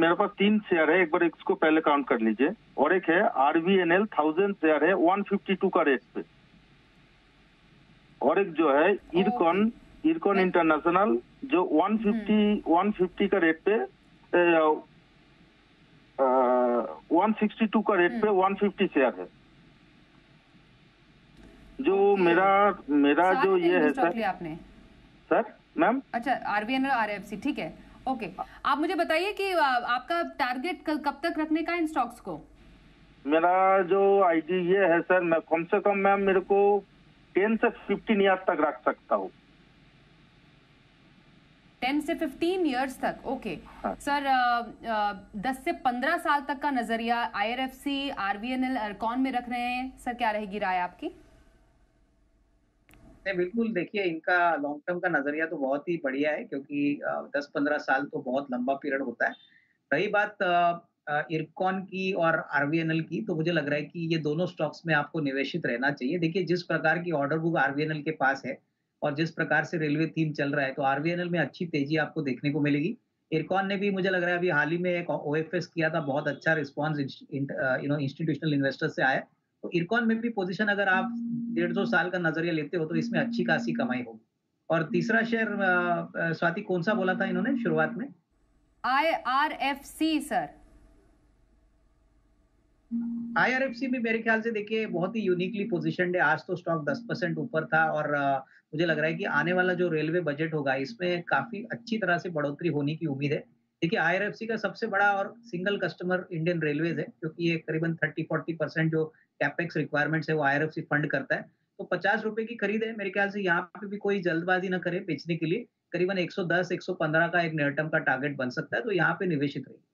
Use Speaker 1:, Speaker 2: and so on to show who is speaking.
Speaker 1: मेरे पास 3 शेयर है, एक बार इसको पहले काउंट कर लीजिए। और एक है RVNL 1000 शेयर है 152 का रेट पे। और एक जो है इरकॉन इंटरनेशनल जो 150 का रेट पे 162 का रेट पे 150 शेयर है। जो मेरा जो ये है सर,
Speaker 2: आपने
Speaker 1: सर मैम,
Speaker 2: अच्छा RVNL और RFC, ठीक है, ओके। आप मुझे बताइए कि आपका टारगेट कब तक रखने का इन स्टॉक्स को?
Speaker 1: मेरा जो आईडी ये है सर, मैं कम से कम मैम मेरे को 10 से 15 ईयर तक रख सकता हूँ।
Speaker 2: 10 से 15 इयर्स तक, ओके।
Speaker 1: हाँ।
Speaker 2: सर 10 से 15 साल तक का नजरिया IRFC, RVNL, इरकॉन में रख रहे हैं सर, क्या रहेगी राय आपकी?
Speaker 3: नहीं, बिल्कुल, देखिए इनका लॉन्ग टर्म का नजरिया तो बहुत ही बढ़िया है, क्योंकि 10-15 साल तो बहुत लंबा पीरियड होता है। रही बात इरकॉन की और RVNL की, तो मुझे लग रहा है कि ये दोनों स्टॉक्स में आपको निवेशित रहना चाहिए। देखिए, जिस प्रकार की ऑर्डर बुक RVNL के पास है और जिस प्रकार से रेलवे थीम चल रहा है, तो RVNL में अच्छी तेजी आपको देखने को मिलेगी। इरकॉन ने भी मुझे लग रहा है अभी हाल ही में एक OFS किया था, बहुत अच्छा रिस्पॉन्स इंस्टीट्यूशनल इन्वेस्टर से आया। तो इरकॉन में भी पोजीशन अगर आप 150 साल का नजरिया लेते हो तो इसमें अच्छी खासी कमाई होगी। और तीसरा शेयर स्वाति कौन सा बोला था इन्होंने शुरुआत में?
Speaker 2: IRFC sir.
Speaker 3: IRFC भी मेरे ख्याल से देखिए बहुत ही यूनिकली पोजीशनड है। आज तो स्टॉक 10% ऊपर था और मुझे लग रहा है कि आने वाला जो रेलवे बजट होगा इसमें काफी अच्छी तरह से बढ़ोतरी होने की उम्मीद है। देखिए, IRFC का सबसे बड़ा और सिंगल कस्टमर इंडियन रेलवेज है, क्योंकि ये करीबन 30-40% जो कैपेक्स रिक्वायरमेंट्स है वो IRFC फंड करता है। तो 50 रुपए की खरीद है, मेरे ख्याल से यहाँ पे भी कोई जल्दबाजी ना करे बेचने के लिए। करीबन 110-115 का एक नियर टर्म का टारगेट बन सकता है, तो यहाँ पे निवेशित रहिए।